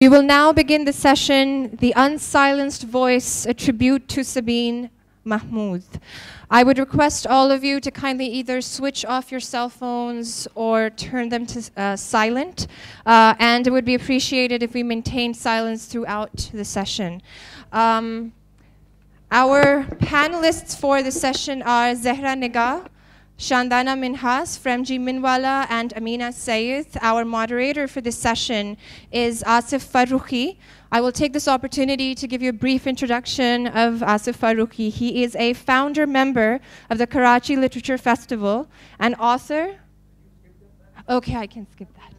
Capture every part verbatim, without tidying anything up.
We will now begin the session, The Unsilenced Voice, a tribute to Sabine Mahmood. I would request all of you to kindly either switch off your cell phones or turn them to uh, silent, uh, and it would be appreciated if we maintain silence throughout the session. Um, our panelists for the session are Zehra Nigah, Shandana Minhas, Fremji Minwala, and Amina Sayed. Our moderator for this session is Asif Farooqi. I will take this opportunity to give you a brief introduction of Asif Farooqi. He is a founder member of the Karachi Literature Festival, an author. Okay, I can skip that.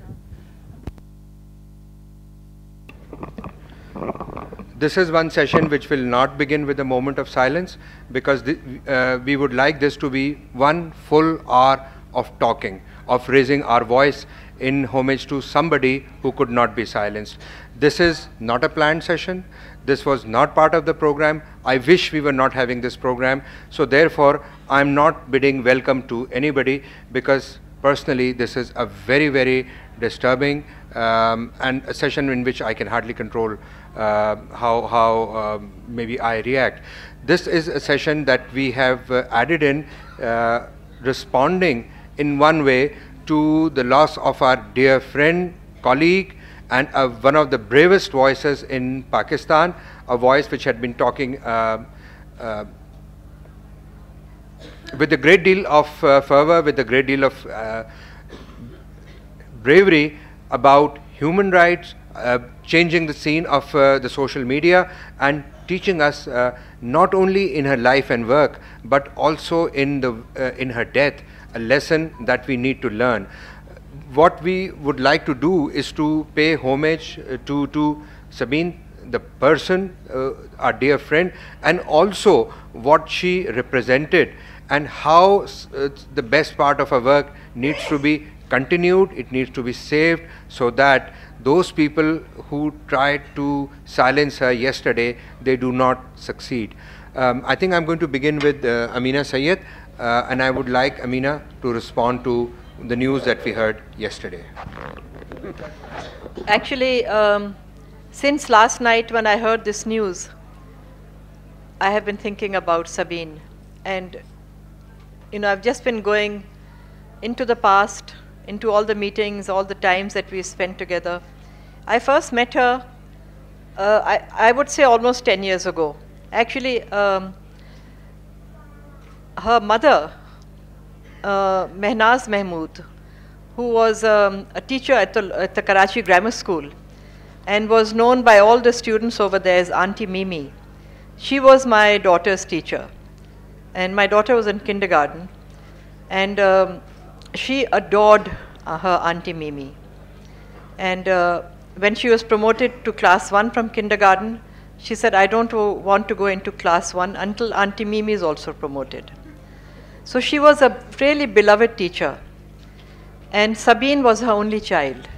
This is one session which will not begin with a moment of silence, because the, uh, we would like this to be one full hour of talking, of raising our voice in homage to somebody who could not be silenced. This is not a planned session. This was not part of the program. I wish we were not having this program. So therefore, I'm not bidding welcome to anybody, because personally, this is a very, very disturbing um, and a session in which I can hardly control uh, how, how uh, maybe I react. This is a session that we have uh, added in, uh, responding in one way to the loss of our dear friend, colleague, and uh, one of the bravest voices in Pakistan, a voice which had been talking uh, uh, with a great deal of uh, fervor, with a great deal of uh, bravery about human rights, uh, changing the scene of uh, the social media, and teaching us uh, not only in her life and work, but also in, the, uh, in her death, a lesson that we need to learn. What we would like to do is to pay homage uh, to, to Sabine, the person, uh, our dear friend, and also what she represented, and how uh, the best part of her work needs to be continued, it needs to be saved, so that those people who tried to silence her yesterday, they do not succeed. Um, I think I'm going to begin with uh, Amina Sayed, uh, and I would like Amina to respond to the news that we heard yesterday. Actually, um, since last night when I heard this news, I have been thinking about Sabine. And, you know, I've just been going into the past, into all the meetings, all the times that we spent together. I first met her, uh, I, I would say almost ten years ago. Actually, um, her mother, uh, Mehnaz Mahmood, who was um, a teacher at the, at the Karachi Grammar School and was known by all the students over there as Auntie Mimi. She was my daughter's teacher. And my daughter was in kindergarten. And um, she adored uh, her Auntie Mimi. And uh, when she was promoted to class one from kindergarten, she said, I don't want to go into class one until Auntie Mimi is also promoted. So she was a really beloved teacher. And Sabine was her only child.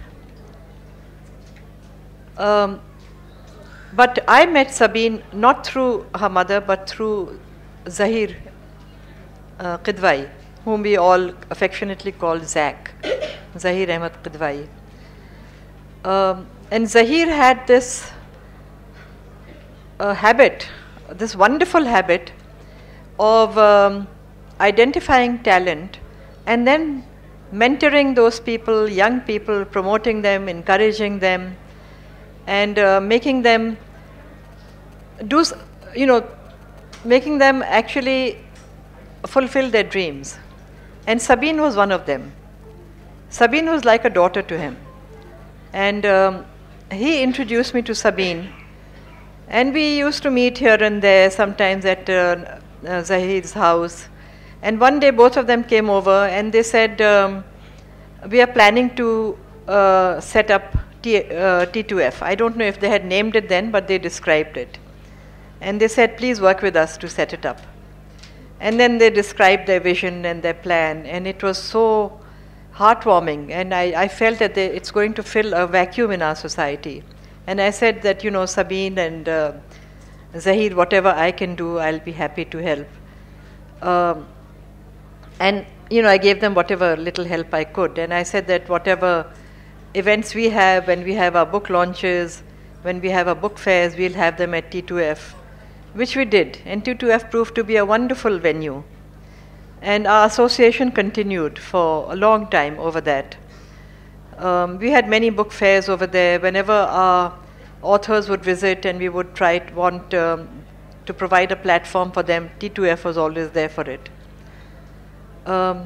Um, but I met Sabine not through her mother, but through Zahir uh, Qidwai, whom we all affectionately call Zach, Zahir Ahmed Qidwai. Um, and Zahir had this uh, habit, this wonderful habit of um, identifying talent and then mentoring those people, young people, promoting them, encouraging them, and uh, making them do, you know, making them actually fulfill their dreams. And Sabine was one of them. Sabine was like a daughter to him. And um, he introduced me to Sabine. And we used to meet here and there, sometimes at uh, uh, Zahid's house. And one day both of them came over and they said, um, we are planning to uh, set up T, uh, T two F. I don't know if they had named it then, but they described it. And they said, please work with us to set it up. And then they described their vision and their plan, and it was so heartwarming. And I, I felt that they, it's going to fill a vacuum in our society. And I said that, you know, Sabine and uh, Zahir, whatever I can do, I'll be happy to help. Um, and, you know, I gave them whatever little help I could. And I said that whatever events we have, when we have our book launches, when we have our book fairs, we'll have them at T two F, which we did. And T two F proved to be a wonderful venue. And our association continued for a long time over that. Um, we had many book fairs over there. Whenever our authors would visit and we would try to want um, to provide a platform for them, T two F was always there for it. Um,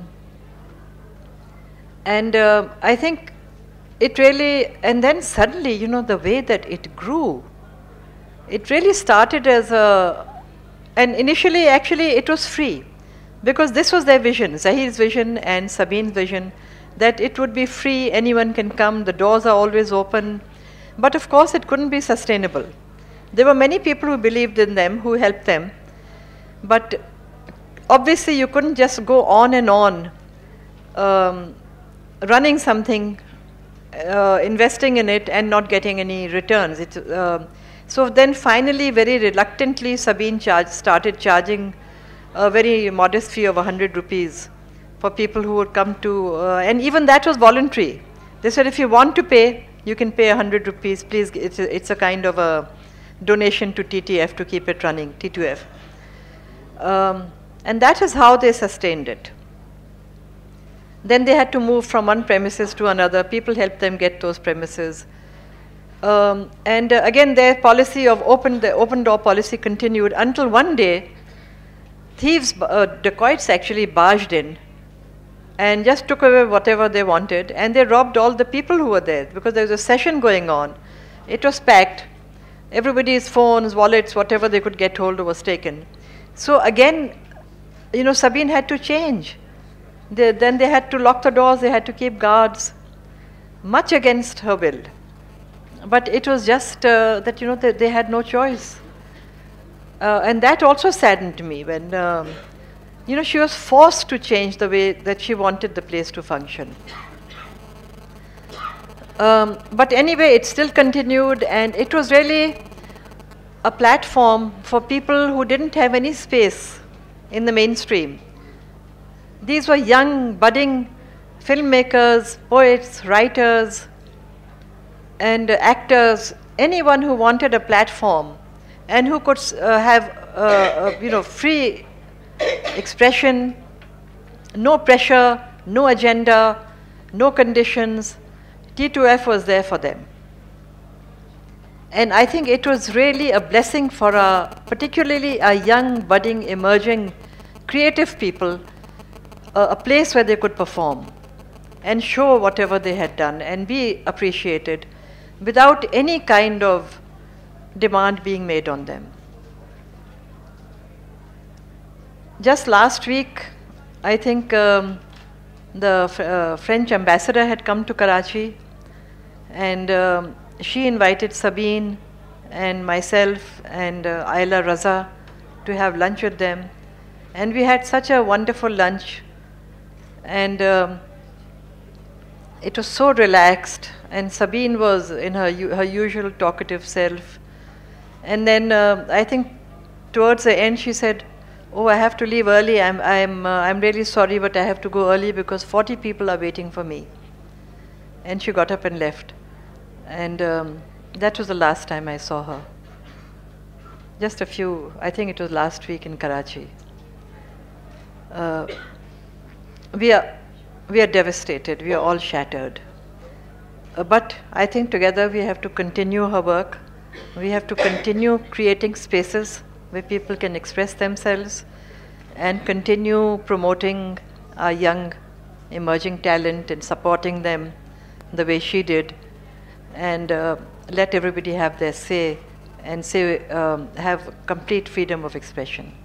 and uh, I think it really, and then suddenly, you know, the way that it grew, it really started as a, and initially actually it was free, because this was their vision, Zahir's vision and Sabine's vision, that it would be free, anyone can come, the doors are always open. But of course it couldn't be sustainable. There were many people who believed in them, who helped them, but obviously you couldn't just go on and on um, running something, uh, investing in it and not getting any returns. It, uh, so then finally, very reluctantly, Sabine charge, started charging a very modest fee of one hundred rupees for people who would come to, uh, and even that was voluntary. They said, if you want to pay, you can pay one hundred rupees, please. It's a, it's a kind of a donation to T T F to keep it running, T two F. Um, and that is how they sustained it. Then they had to move from one premises to another. People helped them get those premises. Um, and uh, again, their policy of open, the open door policy continued until one day, thieves, uh, dacoits actually barged in and just took away whatever they wanted, and they robbed all the people who were there, because there was a session going on. It was packed. Everybody's phones, wallets, whatever they could get hold of was taken. So again, you know, Sabine had to change. They, then they had to lock the doors, they had to keep guards, much against her will. But it was just uh, that, you know, they, they had no choice. Uh, and that also saddened me when, um, you know, she was forced to change the way that she wanted the place to function. Um, but anyway, it still continued, and it was really a platform for people who didn't have any space in the mainstream. These were young, budding filmmakers, poets, writers, and uh, actors, anyone who wanted a platform and who could uh, have, uh, uh, you know, free expression, no pressure, no agenda, no conditions. T two F was there for them. And I think it was really a blessing for a, particularly a young, budding, emerging, creative people, a, a place where they could perform and show whatever they had done and be appreciated without any kind of demand being made on them. Just last week, I think um, the uh, French ambassador had come to Karachi, and um, she invited Sabine and myself and uh, Ayla Raza to have lunch with them. And we had such a wonderful lunch, and um, it was so relaxed, and Sabine was in her, her usual talkative self. And then uh, I think towards the end she said, "Oh, I have to leave early. I'm, I'm, uh, I'm really sorry, but I have to go early because forty people are waiting for me." And she got up and left. And um, that was the last time I saw her. Just a few, I think it was last week in Karachi. Uh, we are, we are devastated. We are all shattered. Uh, but I think together we have to continue her work. We have to continue creating spaces where people can express themselves and continue promoting our young, emerging talent and supporting them the way she did, and uh, let everybody have their say and say, um, have complete freedom of expression.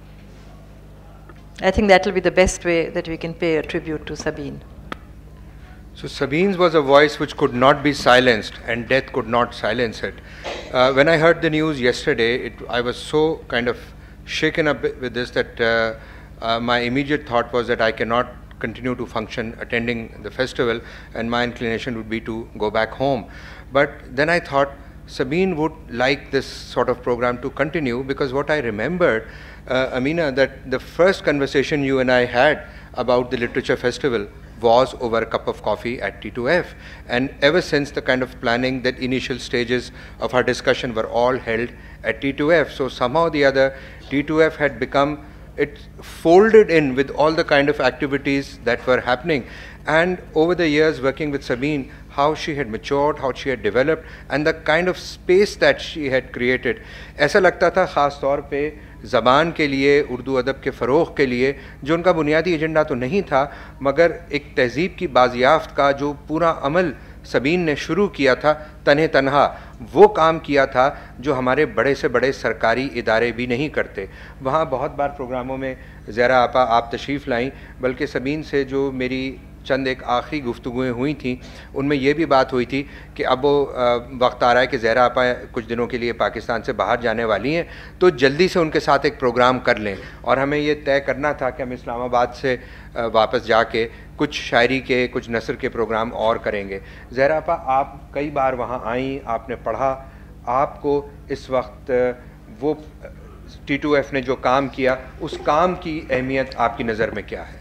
I think that will be the best way that we can pay a tribute to Sabine. So Sabine's was a voice which could not be silenced, and death could not silence it. Uh, when I heard the news yesterday, it, I was so kind of shaken up with this that uh, uh, my immediate thought was that I cannot continue to function attending the festival, and my inclination would be to go back home. But then I thought Sabine would like this sort of program to continue, because what I remembered, uh, Amina, that the first conversation you and I had about the literature festival was over a cup of coffee at T two F. And ever since, the kind of planning, that initial stages of our discussion were all held at T two F. So somehow or the other, T two F had become, it folded in with all the kind of activities that were happening. And over the years working with Sabeen, how she had matured, how she had developed, and the kind of space that she had created. ایسا لگتا تھا خاص طور پہ زبان کے لیے, اردو ادب کے فروغ کے لیے, جو ان کا بنیادی ایجنڈا تو نہیں تھا, مگر ایک تہذیب کی بازیافت کا جو پورا عمل سبین نے شروع کیا تھا تنہ تنہا, وہ کام کیا تھا جو ہمارے بڑے سے بڑے سرکاری ادارے بھی نہیں کرتے. وہاں بہت بار پروگراموں میں زہرا آپا آپ تشریف لائیں, بلکہ سبین سے جو میری چند ایک آخری گفتگویں ہوئی تھیں, ان میں یہ بھی بات ہوئی تھی کہ اب وہ وقت آ رہا ہے کہ زہرا آپا کچھ دنوں کے لیے پاکستان سے باہر جانے والی ہیں, تو جلدی سے ان کے ساتھ ایک پروگرام کر لیں. اور ہمیں یہ طے کرنا تھا کہ ہم اسلام آباد سے واپس جا کے کچھ شاعری کے, کچھ نثر کے پروگرام اور کریں گے. زہرا آپا, آپ کئی بار وہاں آئیں, آپ نے پڑھا, آپ کو اس وقت وہ ٹی ٹو ایف نے جو کام کیا, اس کام کی اہمیت آپ کی نظر میں کیا ہے؟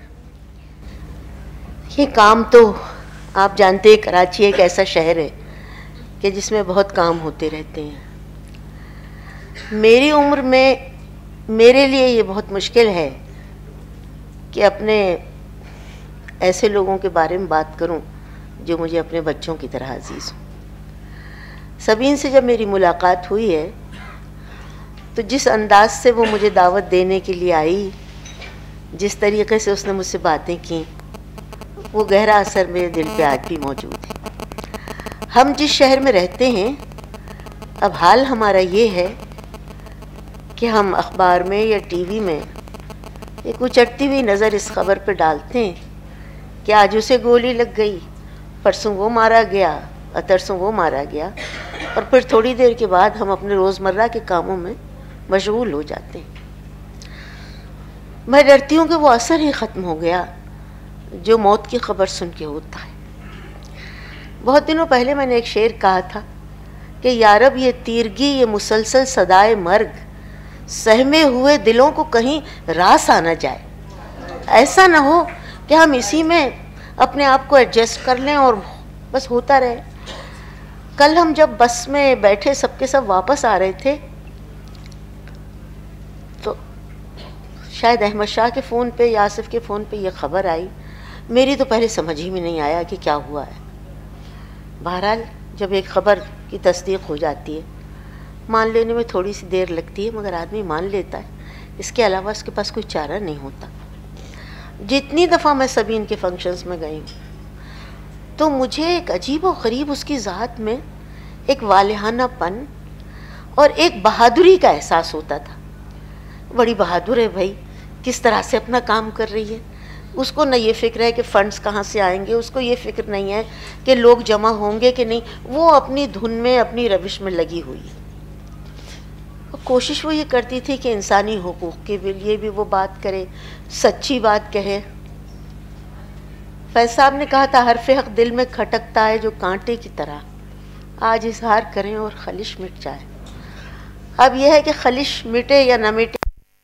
یہ کام تو آپ جانتے ہیں, کراچی ایک ایسا شہر ہے کہ جس میں بہت کام ہوتے رہتے ہیں. میری عمر میں میرے لیے یہ بہت مشکل ہے کہ اپنے ایسے لوگوں کے بارے میں بات کروں جو مجھے اپنے بچوں کی طرح عزیز ہوں. سبین سے جب میری ملاقات ہوئی ہے تو جس انداز سے وہ مجھے دعوت دینے کے لیے آئی, جس طریقے سے اس نے مجھ سے باتیں کیں, وہ گہرا اثر میرے دل پہ آج بھی موجود ہے. ہم جس شہر میں رہتے ہیں, اب حال ہمارا یہ ہے کہ ہم اخبار میں یا ٹی وی میں ایک اچٹتی ہوئی نظر اس خبر پہ ڈالتے ہیں کہ آج اسے گولی لگ گئی, پرسوں وہ مارا گیا, اترسوں وہ مارا گیا, اور پھر تھوڑی دیر کے بعد ہم اپنے روزمرہ کے کاموں میں مشغول ہو جاتے ہیں. میں ڈرتی ہوں کہ وہ اثر ہی ختم ہو گیا جو موت کی خبر سن کے ہوتا ہے. بہت دنوں پہلے میں نے ایک شعر کہا تھا کہ یارب یہ تیرگی, یہ مسلسل صدائے مرگ, سہمے ہوئے دلوں کو کہیں راس آ نہ جائے. ایسا نہ ہو کہ ہم اسی میں اپنے آپ کو ایڈجسٹ کر لیں اور بس ہوتا رہے. کل ہم جب بس میں بیٹھے سب کے سب واپس آ رہے تھے, تو شاید احمد شاہ کے فون پہ یا آصف کے فون پہ یہ خبر آئی. میری تو پہلے سمجھ ہی میں نہیں آیا کہ کیا ہوا ہے. بہرحال جب ایک خبر کی تصدیق ہو جاتی ہے, مان لینے میں تھوڑی سی دیر لگتی ہے, مگر آدمی مان لیتا ہے. اس کے علاوہ اس کے پاس کوئی چارہ نہیں ہوتا. جتنی دفعہ میں سبین کے فنکشنز میں گئی ہوں تو مجھے ایک عجیب و غریب اس کی ذات میں ایک والہانہ پن اور ایک بہادری کا احساس ہوتا تھا. بڑی بہادر ہے بھائی, کس طرح سے اپنا کام کر رہی ہے. اس کو نہ یہ فکر ہے کہ فنڈز کہاں سے آئیں گے, اس کو یہ فکر نہیں ہے کہ لوگ جمع ہوں گے کہ نہیں. وہ اپنی دھن میں, اپنی روش میں لگی ہوئی ہے. کوشش وہ یہ کرتی تھی کہ انسانی حقوق کے لیے بھی وہ بات کرے, سچی بات کہے. فیض صاحب نے کہا تھا حرف حق دل میں کھٹکتا ہے جو کانٹے کی طرح, آج اظہار کریں اور خلش مٹ جائے. اب یہ ہے کہ خلش مٹے یا نہ مٹے,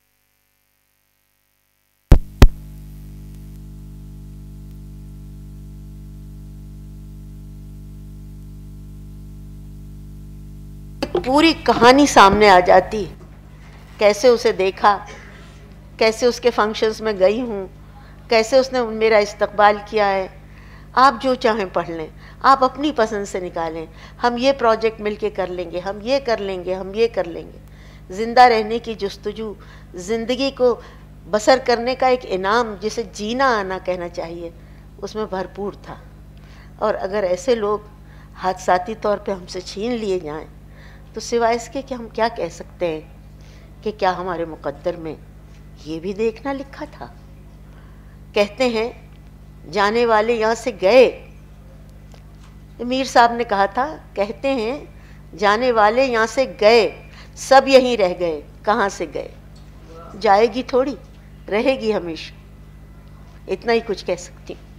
پوری کہانی سامنے آ جاتی. کیسے اسے دیکھا, کیسے اس کے فنکشنز میں گئی ہوں, کیسے اس نے میرا استقبال کیا ہے. آپ جو چاہیں پڑھ لیں, آپ اپنی پسند سے نکالیں. ہم یہ پروجیکٹ مل کے کر لیں گے, ہم یہ کر لیں گے, ہم یہ کر لیں گے. زندہ رہنے کی جستجو, زندگی کو بسر کرنے کا ایک انعام جسے جینا آنا کہنا چاہیے, اس میں بھرپور تھا. اور اگر ایسے لوگ حادثاتی طور پہ ہم سے چھین لیے جائیں تو سوائے اس کے کہ ہم کیا کہہ سکتے ہیں کہ کیا ہمارے مقدر میں یہ بھی دیکھنا لکھا تھا. کہتے ہیں جانے والے یہاں سے گئے, میر صاحب نے کہا تھا, کہتے ہیں جانے والے یہاں سے گئے, سب یہیں رہ گئے, کہاں سے گئے. جائے گی تھوڑی, رہے گی ہمیشہ. اتنا ہی کچھ کہہ سکتی ہوں.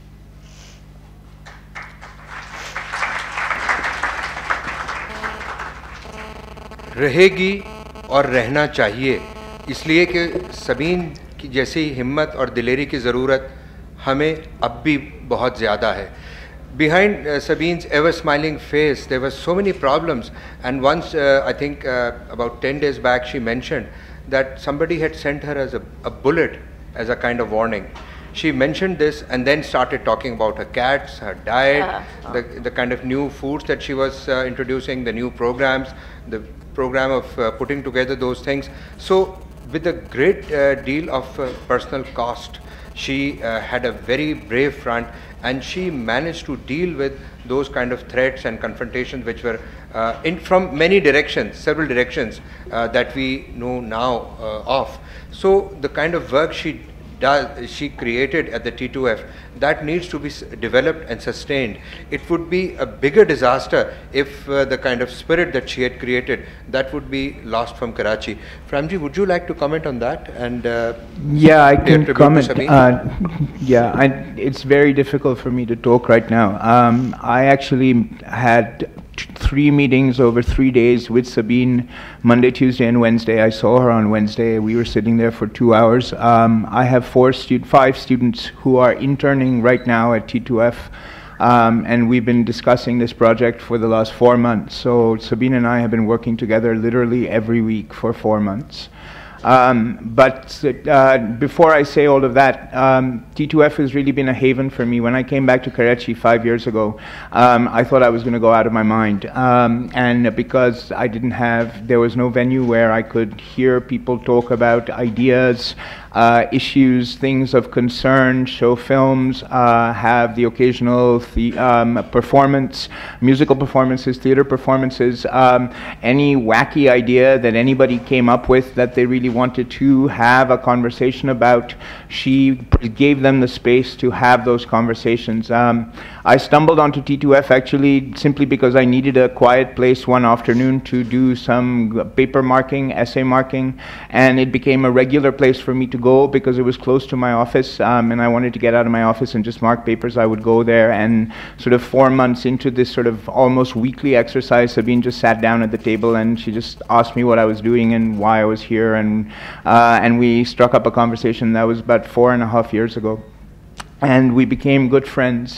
رہے گی اور رہنا چاہیے, اس لیے کہ سبین کی جیسی ہمت اور دلیری کی ضرورت हमें अब भी बहुत ज़्यादा है. Behind uh, Sabine's ever-smiling face, there were so many problems. And once, uh, I think uh, about ten days back, she mentioned that somebody had sent her as a, a bullet as a kind of warning. She mentioned this and then started talking about her cats, her diet, uh, the, the kind of new foods that she was uh, introducing, the new programs, the program of uh, putting together those things. So with a great uh, deal of uh, personal cost, she uh, had a very brave front, and she managed to deal with those kind of threats and confrontations which were uh, in from many directions, several directions uh, that we know now uh, of. So the kind of work she does, she created at the T two F, that needs to be developed and sustained. It would be a bigger disaster if uh, the kind of spirit that she had created, that would be lost from Karachi. Framji, would you like to comment on that? And uh, yeah, I can comment. Uh, yeah, I, it's very difficult for me to talk right now. Um, I actually had three meetings over three days with Sabine, Monday, Tuesday, and Wednesday. I saw her on Wednesday. We were sitting there for two hours. Um, I have four stu five students who are interning right now at T two F, um, and we've been discussing this project for the last four months. So Sabine and I have been working together literally every week for four months. Um, but uh, before I say all of that, um, T two F has really been a haven for me. When I came back to Karachi five years ago, um, I thought I was going to go out of my mind. Um, and because I didn't have, there was no venue where I could hear people talk about ideas, Uh, issues, things of concern, show films, uh, have the occasional the, um, performance, musical performances, theater performances, um, any wacky idea that anybody came up with that they really wanted to have a conversation about. She gave them the space to have those conversations. Um, I stumbled onto T two F actually simply because I needed a quiet place one afternoon to do some paper marking, essay marking, and it became a regular place for me to go because it was close to my office, um, and I wanted to get out of my office and just mark papers. I would go there, and sort of four months into this sort of almost weekly exercise, Sabine just sat down at the table and she just asked me what I was doing and why I was here, and uh, and we struck up a conversation. That was about four and a half years ago, and we became good friends.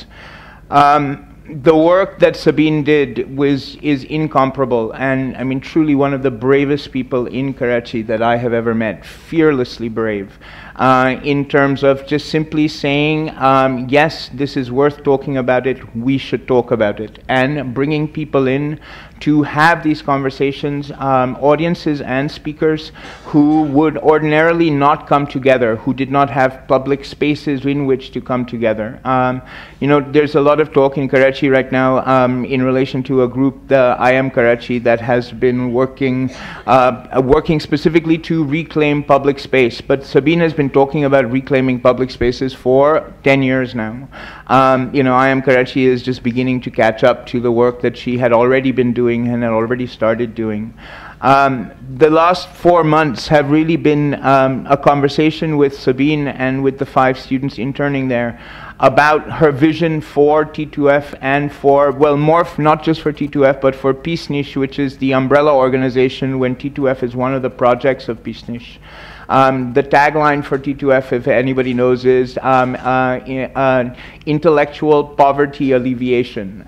Um, The work that Sabine did was is incomparable, and I mean truly one of the bravest people in Karachi that I have ever met. Fearlessly brave, uh, in terms of just simply saying, um, yes, this is worth talking about it, we should talk about it, and bringing people in to have these conversations, um, audiences and speakers who would ordinarily not come together, who did not have public spaces in which to come together. Um, you know, there's a lot of talk in Karachi right now um, in relation to a group, the I Am Karachi, that has been working, uh, working specifically to reclaim public space. But Sabine has been talking about reclaiming public spaces for ten years now. Um, you know, I Am Karachi is just beginning to catch up to the work that she had already been doing and had already started doing. Um, the last four months have really been um, a conversation with Sabine and with the five students interning there about her vision for T two F and for, well, more f not just for T two F, but for Peace Niche, which is the umbrella organization when T two F is one of the projects of Peace Niche. Um, the tagline for T two F, if anybody knows, is um, uh, uh, intellectual poverty alleviation.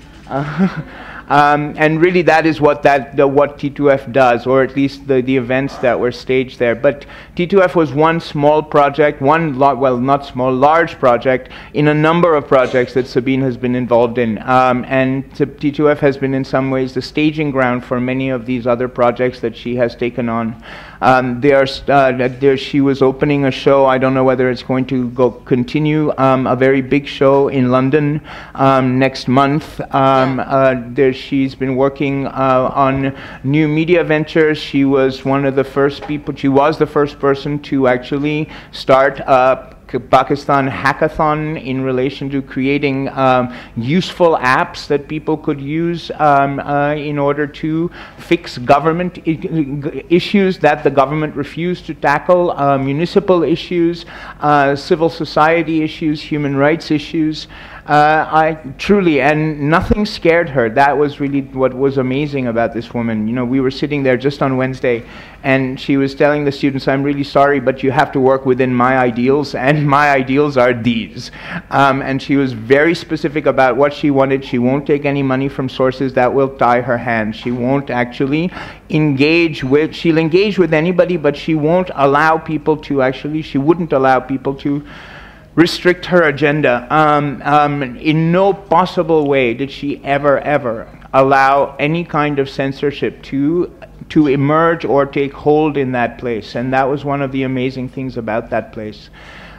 Uh, Um, and really that is what that the, what T two F does, or at least the, the events that were staged there. But T two F was one small project, one, well, not small, large project in a number of projects that Sabine has been involved in. Um, and T two F has been in some ways the staging ground for many of these other projects that she has taken on. Um, there, uh, there she was opening a show, I don't know whether it's going to go continue, um, a very big show in London um, next month. Um, uh, there she's been working uh, on new media ventures. She was one of the first people, she was the first person to actually start a Pakistan hackathon in relation to creating um, useful apps that people could use um, uh, in order to fix government I issues that the government refused to tackle, uh, municipal issues, uh, civil society issues, human rights issues. Uh, I truly, and nothing scared her. That was really what was amazing about this woman. You know, we were sitting there just on Wednesday, And she was telling the students, I'm really sorry, but you have to work within my ideals, and my ideals are these. Um, and she was very specific about what she wanted. She won't take any money from sources that will tie her hands. She won't actually engage with, she'll engage with anybody, but she won't allow people to actually, she wouldn't allow people to restrict her agenda. Um, um, in no possible way did she ever, ever allow any kind of censorship to to emerge or take hold in that place. And that was one of the amazing things about that place.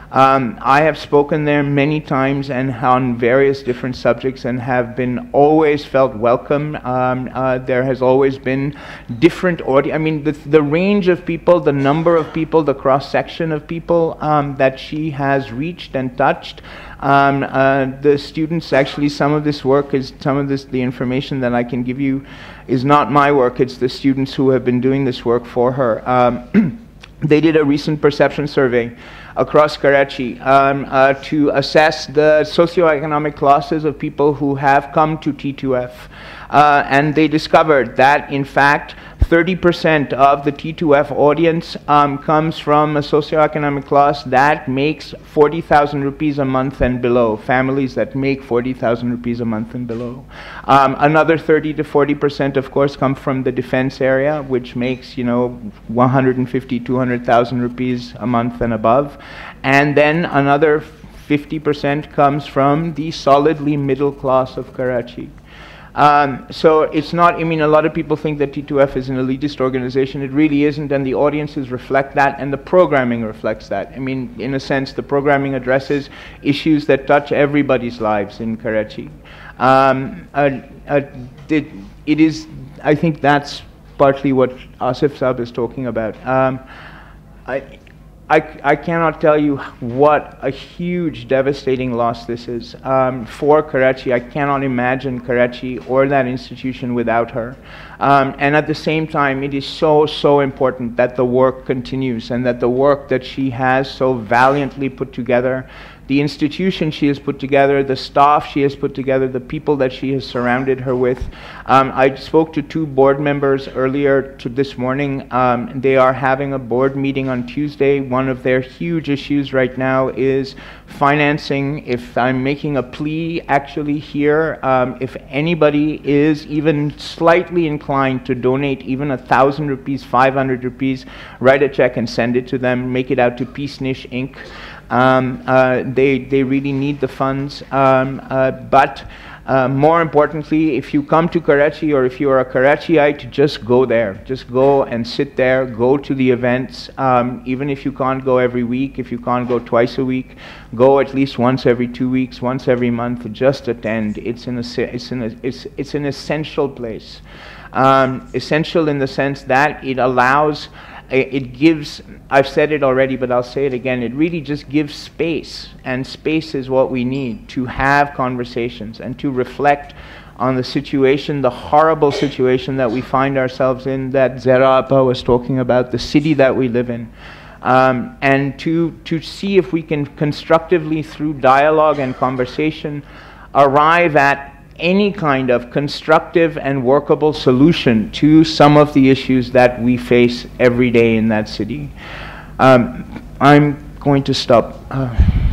Um, I have spoken there many times and on various different subjects and have been always felt welcome. Um, uh, there has always been different audience. I mean, the, the range of people, the number of people, the cross-section of people um, that she has reached and touched. Um, uh, the students, actually, some of this work is, some of this, the information that I can give you is not my work. It's the students who have been doing this work for her. Um, they did a recent perception survey across Karachi um, uh, to assess the socioeconomic classes of people who have come to T two F. Uh, and they discovered that, in fact, thirty percent of the T two F audience um, comes from a socioeconomic class that makes forty thousand rupees a month and below, families that make forty thousand rupees a month and below. Um, another thirty to forty percent, of course, come from the defense area, which makes, you know, one hundred fifty, two hundred thousand rupees a month and above. And then another fifty percent comes from the solidly middle class of Karachi. Um, so it's not, I mean, a lot of people think that T two F is an elitist organization. It really isn't, and the audiences reflect that, and the programming reflects that. I mean, in a sense, the programming addresses issues that touch everybody's lives in Karachi. Um, uh, uh, it, it is, I think that's partly what Asif Saab is talking about. Um, I, I, I cannot tell you what a huge, devastating loss this is um, for Karachi. I cannot imagine Karachi or that institution without her. Um, and at the same time, it is so, so important that the work continues and that the work that she has so valiantly put together, the institution she has put together, the staff she has put together, the people that she has surrounded her with. Um, I spoke to two board members earlier to this morning. Um, they are having a board meeting on Tuesday. One of their huge issues right now is financing. If I'm making a plea actually here, um, if anybody is even slightly inclined to donate even a thousand rupees, five hundred rupees, write a check and send it to them, make it out to Peace Niche Incorporated. Um, uh, they, they really need the funds, um, uh, but uh, more importantly, if you come to Karachi or if you are a Karachiite, just go there. Just go and sit there, go to the events, um, even if you can't go every week, if you can't go twice a week, go at least once every two weeks, once every month, just attend. It's, in a, it's, in a, it's, it's an essential place. Um, essential in the sense that it allows, it gives, I've said it already, but I'll say it again, it really just gives space, and space is what we need to have conversations and to reflect on the situation, the horrible situation that we find ourselves in, that Zahra Appa was talking about, the city that we live in. Um, and to, to see if we can constructively, through dialogue and conversation, arrive at any kind of constructive and workable solution to some of the issues that we face every day in that city. Um, I'm going to stop. Uh.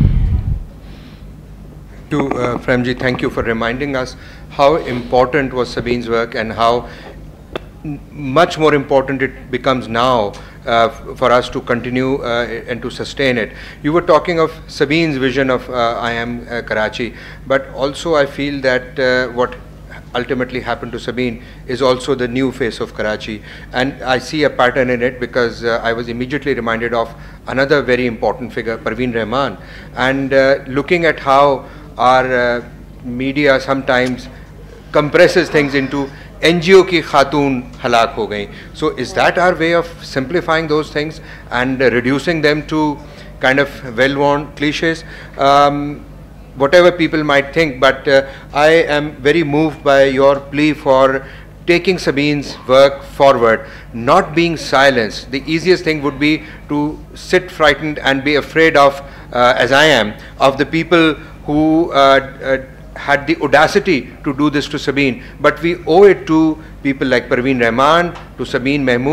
To uh, Premji, thank you for reminding us how important was Sabine's work and how much more important it becomes now uh, for us to continue uh, and to sustain it. You were talking of Sabine's vision of uh, I am uh, Karachi, but also I feel that uh, what ultimately happened to Sabine is also the new face of Karachi, and I see a pattern in it because uh, I was immediately reminded of another very important figure, Parveen Rahman, and uh, looking at how our uh, media sometimes compresses things into N G O ki khatun halak ho gayi. So is that our way of simplifying those things and uh, reducing them to kind of well-worn cliches? Um, whatever people might think, but uh, I am very moved by your plea for taking Sabine's work forward, not being silenced. The easiest thing would be to sit frightened and be afraid of, uh, as I am, of the people who uh, uh, had the audacity to do this to Sabine, but we owe it to people like Parveen Rahman, to Sabine Mahmood,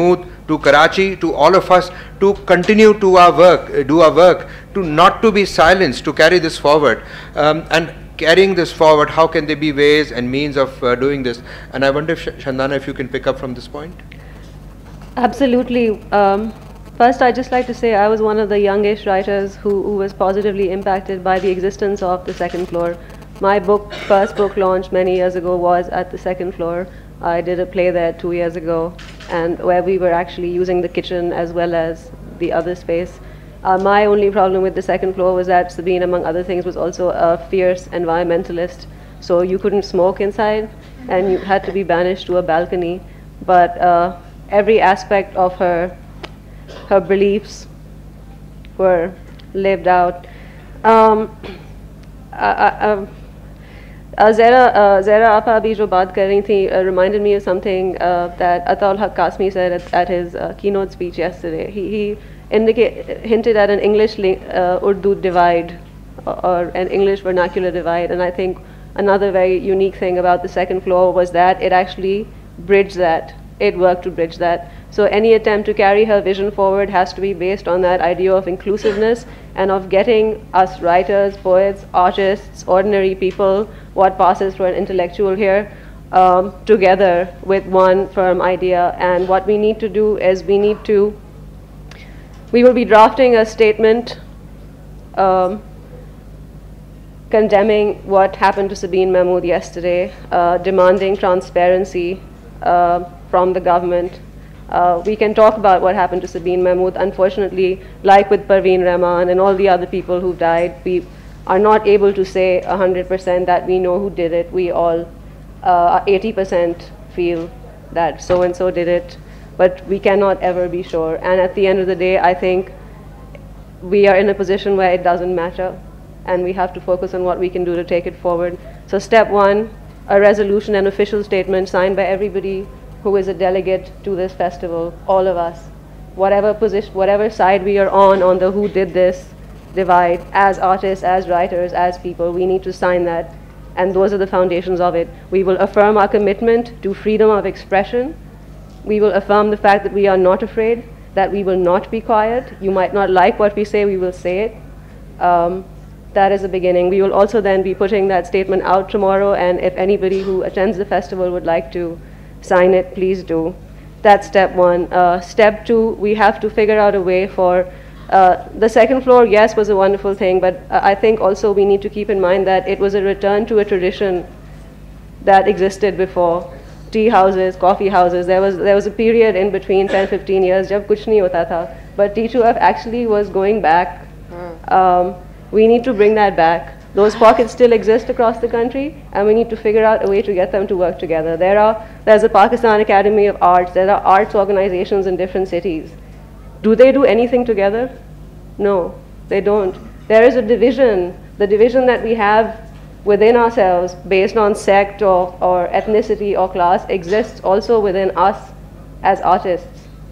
to Karachi, to all of us, to continue to our work, uh, do our work, to not to be silenced, to carry this forward. Um, and carrying this forward, how can there be ways and means of uh, doing this? And I wonder, if Shandana, if you can pick up from this point. Absolutely. Um, first, I'd just like to say I was one of the youngish writers who, who was positively impacted by the existence of the second floor. My book, first book launch many years ago was at the second floor. I did a play there two years ago, and where we were actually using the kitchen as well as the other space. Uh, my only problem with the second floor was that Sabine, among other things, was also a fierce environmentalist. So you couldn't smoke inside, and you had to be banished to a balcony. But uh, every aspect of her, her beliefs were lived out. Um, I, I, um, Uh, Zara, uh, Zara Apa abhi jo baat kar rahi thi, uh, reminded me of something uh, that Ataul Haq Qasmi said at, at his uh, keynote speech yesterday. He, he indicate, hinted at an English uh, Urdu divide, or, or an English vernacular divide, and I think another very unique thing about the second floor was that it actually bridged that. It worked to bridge that. So any attempt to carry her vision forward has to be based on that idea of inclusiveness and of getting us writers, poets, artists, ordinary people, what passes for an intellectual here, um, together with one firm idea. And what we need to do is we need to, we will be drafting a statement um, condemning what happened to Sabine Mahmood yesterday, uh, demanding transparency uh, from the government. Uh, we can talk about what happened to Sabine Mahmood. Unfortunately, like with Parveen Rahman and all the other people who died, we are not able to say one hundred percent that we know who did it. We all, uh, eighty percent feel that so-and-so did it, but we cannot ever be sure. And at the end of the day, I think we are in a position where it doesn't matter, and we have to focus on what we can do to take it forward. So step one, a resolution, an official statement signed by everybody who is a delegate to this festival, all of us, whatever position, whatever side we are on, on the who did this divide, as artists, as writers, as people, we need to sign that, and those are the foundations of it. We will affirm our commitment to freedom of expression. We will affirm the fact that we are not afraid, that we will not be quiet. You might not like what we say, we will say it. Um, that is the beginning. We will also then be putting that statement out tomorrow, and if anybody who attends the festival would like to sign it, please do. That's step one. Uh, step two, we have to figure out a way for uh, the second floor, yes, was a wonderful thing, but uh, I think also we need to keep in mind that it was a return to a tradition that existed before. Tea houses, coffee houses, there was, there was a period in between ten, fifteen years jab kuch nahi hota tha, but T two F actually was going back. Um, we need to bring that back. Those pockets still exist across the country, and we need to figure out a way to get them to work together. There are, there's a Pakistan Academy of Arts, there are arts organizations in different cities. Do they do anything together? No, they don't. There is a division, the division that we have within ourselves based on sect or, or ethnicity or class exists also within us as artists.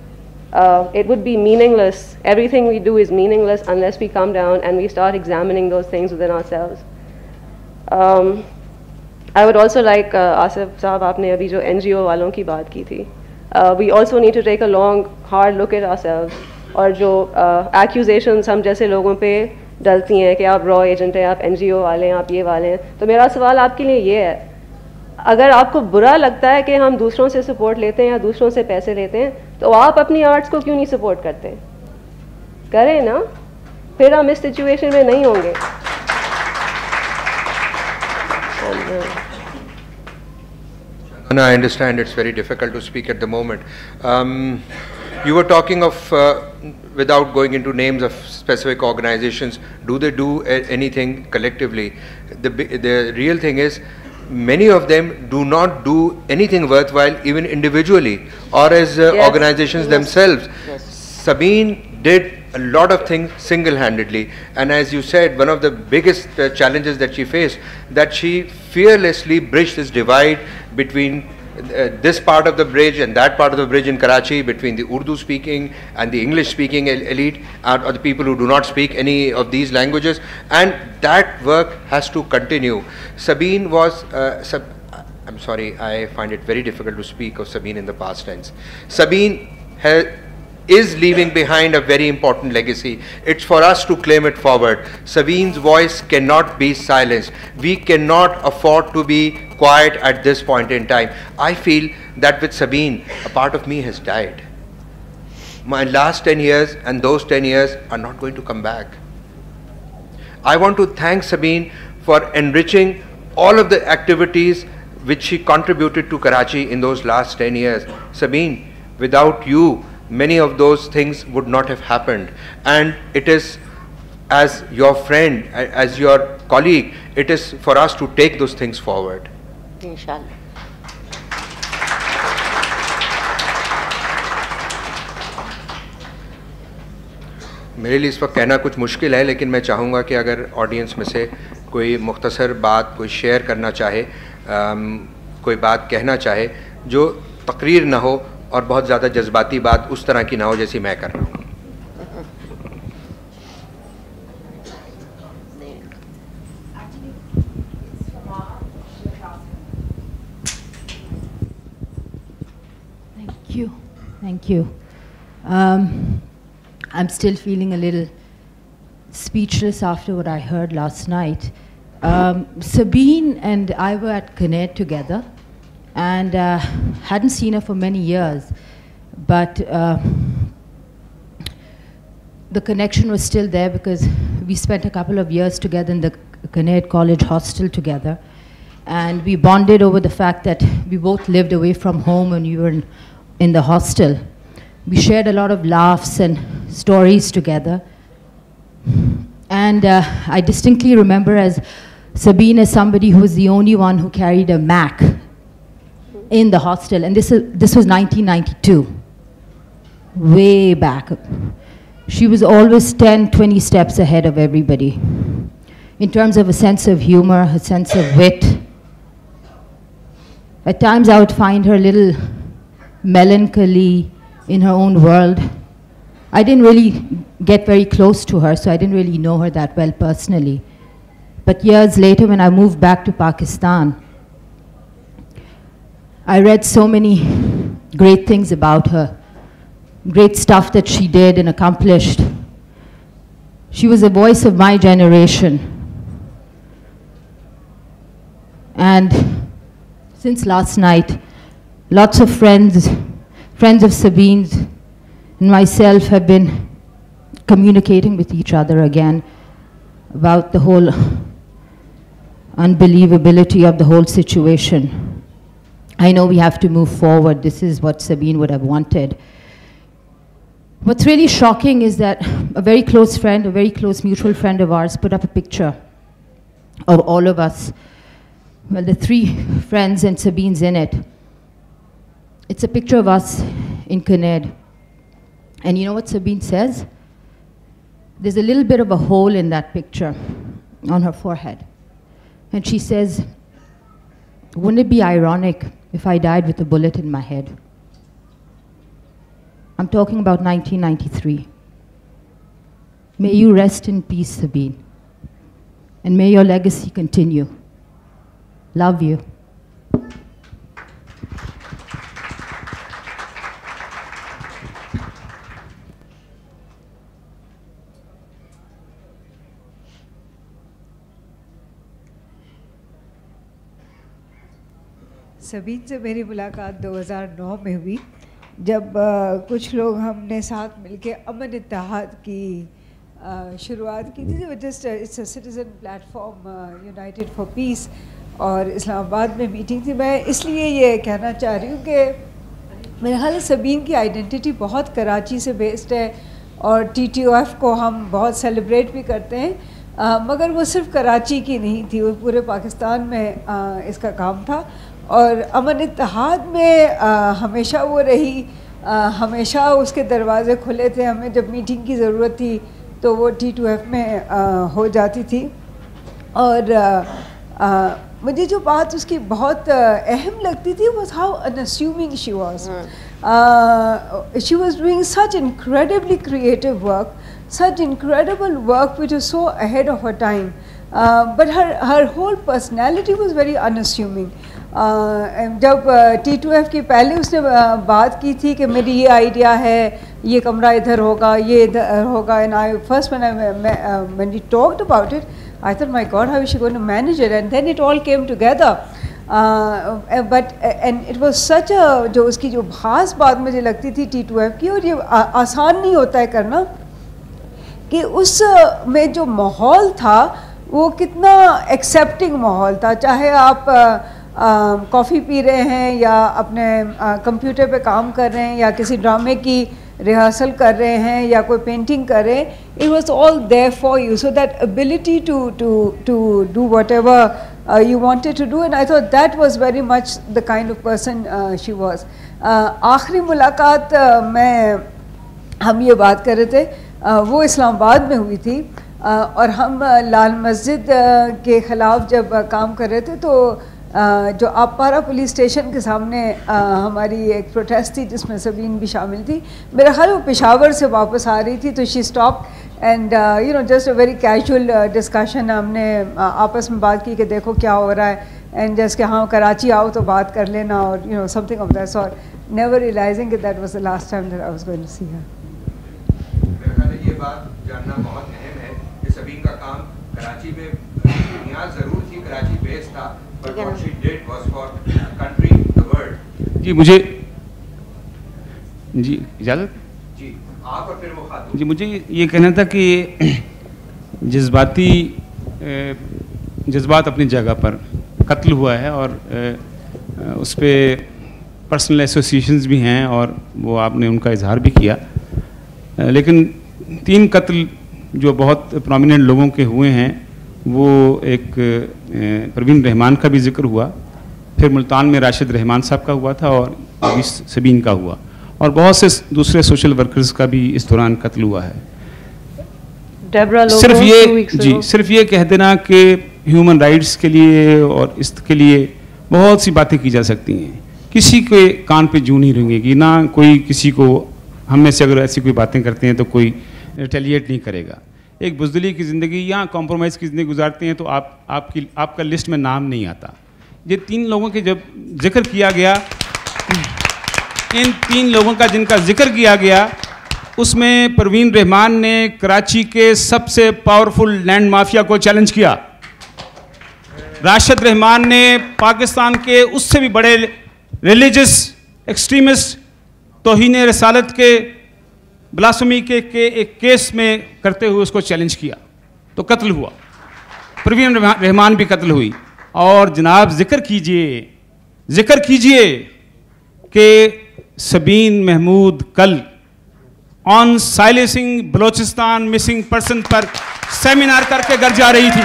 Uh, it would be meaningless. Everything we do is meaningless unless we come down and we start examining those things within ourselves. Um, I would also like, uh, Asif Saab, aapne abhi jo N G O walon ki baat ki thi. Uh, we also need to take a long, hard look at ourselves. और जो accusations हम जैसे लोगों पे डलती हैं कि आप raw agent हैं, आप N G O वाले हैं, आप ये वाले हैं, तो मेरा सवाल आपके लिए ये है, अगर आपको बुरा लगता है कि हम दूसरों से सपोर्ट लेते हैं या दूसरों से पैसे लेते हैं, तो आप अपनी आर्ट्स को क्यों नहीं सपोर्ट करते? करें ना, फिर हम इस सिचुएशन में नहीं होंगे. No, I understand it's very difficult to speak at the moment. Um, you were talking of, uh, without going into names of specific organizations, do they do a anything collectively? The, the real thing is, many of them do not do anything worthwhile even individually or as uh, yes. organizations yes. themselves. Yes. Sabine did a lot of things single-handedly, and as you said, one of the biggest uh, challenges that she faced, that she fearlessly bridged this divide between uh, this part of the bridge and that part of the bridge in Karachi, between the Urdu speaking and the English speaking elite, or, or the people who do not speak any of these languages, and that work has to continue. Sabine was, uh, sub I'm sorry, I find it very difficult to speak of Sabine in the past tense. Sabine is leaving behind a very important legacy. It's for us to claim it forward. Sabine's voice cannot be silenced. We cannot afford to be quiet at this point in time. I feel that with Sabine, a part of me has died. My last ten years and those ten years are not going to come back. I want to thank Sabine for enriching all of the activities which she contributed to Karachi in those last ten years. Sabine, without you, many of those things would not have happened. And it is, as your friend, as your colleague, it is for us to take those things forward. Inshallah. मेरे लिए इस वक्त कहना कुछ मुश्किल है, लेकिन मैं चाहूँगा कि अगर ऑडियंस में से कोई मुख्तसर बात कोई शेयर करना चाहे, आम, कोई बात कहना चाहे जो तकरीर ना हो और बहुत ज़्यादा जज्बाती बात उस तरह की ना हो जैसी मैं कर रहा हूँ. Thank you. Thank you. Um, I'm still feeling a little speechless after what I heard last night. Um, Sabine and I were at Kinnaird together, and uh, hadn't seen her for many years, but uh, the connection was still there because we spent a couple of years together in the Kinnaird College hostel together, and we bonded over the fact that we both lived away from home when we were in, in the hostel. We shared a lot of laughs and stories together. And uh, I distinctly remember as Sabine as somebody who was the only one who carried a Mac in the hostel. And this, is, this was nineteen ninety-two, way back. She was always ten, twenty steps ahead of everybody in terms of a sense of humor, a sense of wit. At times I would find her a little melancholy in her own world. I didn't really get very close to her, so I didn't really know her that well personally. But years later, when I moved back to Pakistan, I read so many great things about her, great stuff that she did and accomplished. She was the voice of my generation. And since last night, lots of friends, friends of Sabine's and myself have been communicating with each other again about the whole unbelievability of the whole situation. I know we have to move forward. This is what Sabine would have wanted. What's really shocking is that a very close friend, a very close mutual friend of ours, put up a picture of all of us. Well, the three friends and Sabine's in it. It's a picture of us in Kinnaird. And you know what Sabine says? There's a little bit of a hole in that picture on her forehead. And she says, wouldn't it be ironic if I died with a bullet in my head? I'm talking about nineteen ninety-three. May you rest in peace, Sabine. And may your legacy continue. Love you. Sabeen से मेरी मुलाकात दो हज़ार नौ में हुई जब uh, कुछ लोग हमने साथ मिलके अमन इत्तेहाद की uh, शुरुआत की थी. Just it's a citizen platform united for peace और इस्लामाबाद में मीटिंग थी. मैं इसलिए ये कहना चाह रही हूँ कि मेरे ख्याल सबीन की आइडेंटिटी बहुत कराची से बेस्ड है और टी टी ओ एफ को हम बहुत सेलिब्रेट भी करते हैं, uh, मगर वो सिर्फ कराची की नहीं थी, वो पूरे पाकिस्तान में uh, इसका काम था. और अमन इत्तेहाद में आ, हमेशा वो रही, आ, हमेशा उसके दरवाज़े खुले थे. हमें जब मीटिंग की ज़रूरत थी तो वो टी टू एफ में आ, हो जाती थी. और आ, आ, मुझे जो बात उसकी बहुत अहम लगती थी was how unassuming she was. uh, she was doing such incredibly creative work, such incredible work which was so ahead of her time. but her her whole personality was very unassuming. جب T two F کی پہلے اس نے بات کی تھی کہ میری یہ آئیڈیا ہے, یہ کمرہ ادھر ہوگا, یہ ادھر ہوگا, and I first when I when we talked about it, I thought, my God, how is she going to manage it? And then it all came together. Uh, but and it was such a جو اس کی جو خاص بات مجھے لگتی تھی T two F کی, اور یہ آسان نہیں ہوتا ہے کرنا, کہ اس میں جو ماحول تھا وہ کتنا ایکسیپٹنگ ماحول تھا. چاہے آپ کافی پی رہے ہیں یا اپنے کمپیوٹر پہ کام کر رہے ہیں یا کسی ڈرامے کی ریہرسل کر رہے ہیں یا کوئی پینٹنگ کر رہے ہیں, it was all there for you. So that ability to to to do whatever you wanted to do, and I thought that was very much the kind of person she was. آخری ملاقات میں ہم یہ بات کر رہے تھے, وہ اسلام آباد میں ہوئی تھی, اور ہم لال مسجد کے خلاف جب کام کر رہے تھے تو جو آپارا پولیس اسٹیشن کے سامنے ہماری ایک پروٹیسٹ تھی جس میں سبین بھی شامل تھی. میرا خیال وہ پشاور سے واپس آ رہی تھی, تو she stop and you know just a very casual discussion. ہم نے آپس میں بات کی کہ دیکھو کیا ہو رہا ہے, اینڈ جس کہ ہاں کراچی آؤ تو بات کر لینا, اور you know something of that sort, never realizing کہ that was the last time that I was going to see her. میرا خیال ہے یہ بات جاننا بہت اہم ہے کہ سبین کا کام کراچی میں بنیاد ضرور تھی, کراچی بیس تھا, but what she did was for the country, the world. جی مجھے جی اجازت جی آپ اور پھر وہ خاتون. جی مجھے یہ کہنا تھا کہ جذباتی جذبات اپنی جگہ پر, قتل ہوا ہے اور اس پہ پرسنل ایسوسیشنز بھی ہیں اور وہ آپ نے ان کا اظہار بھی کیا, لیکن تین قتل جو بہت پرومیننٹ لوگوں کے ہوئے ہیں, وہ ایک پروین رحمان کا بھی ذکر ہوا, پھر ملتان میں راشد رحمان صاحب کا ہوا تھا, اور ابھی سبین کا ہوا, اور بہت سے دوسرے سوشل ورکرز کا بھی اس دوران قتل ہوا ہے. صرف یہ جی صرف یہ کہہ دینا کہ ہیومن رائٹس کے لیے اور اس کے لیے بہت سی باتیں کی جا سکتی ہیں, کسی کے کان پہ جوں نہیں رنگے گی, نہ کوئی کسی کو, ہم میں سے اگر ایسی کوئی باتیں کرتے ہیں تو کوئی ریٹیلیٹ نہیں کرے گا. ایک بزدلی کی زندگی یا کمپرومائز کی زندگی گزارتے ہیں تو آپ آپ کی آپ کا لسٹ میں نام نہیں آتا. یہ تین لوگوں کے جب ذکر کیا گیا, ان تین لوگوں کا جن کا ذکر کیا گیا, اس میں پروین رحمان نے کراچی کے سب سے پاورفل لینڈ مافیا کو چیلنج کیا, راشد رحمان نے پاکستان کے اس سے بھی بڑے ریلیجس ایکسٹریمسٹ توہین رسالت کے بلاسفمی کے ایک کیس میں کرتے ہوئے اس کو چیلنج کیا, تو قتل ہوا. پروین رحمان بھی قتل ہوئی. اور جناب ذکر کیجئے ذکر کیجئے کہ سبین محمود کل on silencing Balochistan missing person پر سیمینار کر کے گھر جا رہی تھی.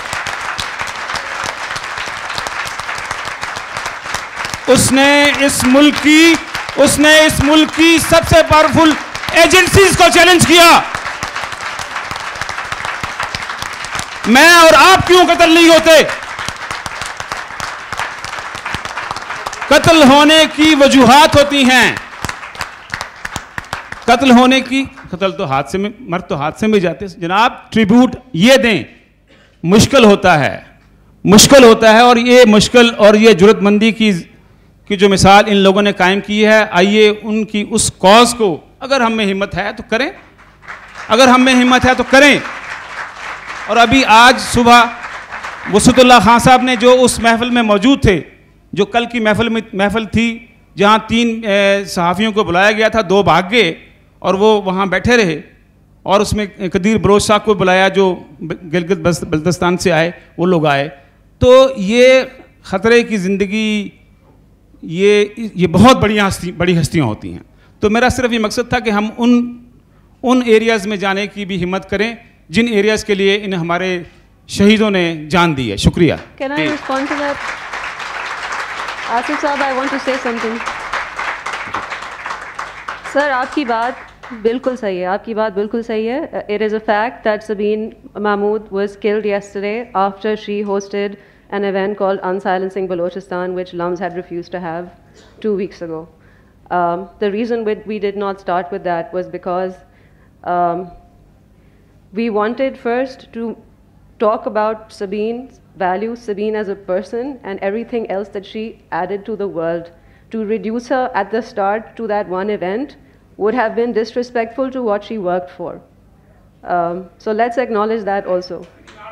اس نے اس ملک کی اس نے اس ملک کی سب سے پاورفل ایجنسیز کو چیلنج کیا. میں اور آپ کیوں قتل نہیں ہوتے؟ قتل ہونے کی وجوہات ہوتی ہیں, قتل ہونے کی قتل تو حادثے میں, مرد تو حادثے میں جاتے. جناب ٹریبیوٹ یہ دیں, مشکل ہوتا ہے مشکل ہوتا ہے اور یہ مشکل اور یہ جرأت مندی کی کی جو مثال ان لوگوں نے قائم کی ہے, آئیے ان کی اس کاز کو, اگر ہم میں ہمت ہے تو کریں, اگر ہم میں ہمت ہے تو کریں. اور ابھی آج صبح وسعت اللہ خان صاحب نے جو اس محفل میں موجود تھے, جو کل کی محفل میں محفل تھی جہاں تین صحافیوں کو بلایا گیا تھا, دو بھاگ گئے اور وہ وہاں بیٹھے رہے, اور اس میں قدیر بلوچ صاحب کو بلایا جو گلگت بلتستان سے آئے, وہ لوگ آئے. تو یہ خطرے کی زندگی, یہ یہ بہت بڑی ہستی بڑی ہستیاں ہوتی ہیں. تو میرا صرف یہ مقصد تھا کہ ہم ان ان ایریاز میں جانے کی بھی ہمت کریں جن ایریاز کے لیے ان ہمارے شہیدوں نے جان دی ہے. شکریہ. Can I respond to that? Asif صاحب, I want to say something. سر آپ کی بات بالکل صحیح ہے, آپ کی بات بالکل صحیح ہے. It is a fact that Sabeen Mahmood was killed yesterday after she hosted an event called Unsilencing Balochistan, which L U M S had refused to have two weeks ago. Um, the reason we did not start with that was because um, we wanted first to talk about Sabine, value Sabine as a person and everything else that she added to the world. To reduce her at the start to that one event would have been disrespectful to what she worked for. Um, so let's acknowledge that also.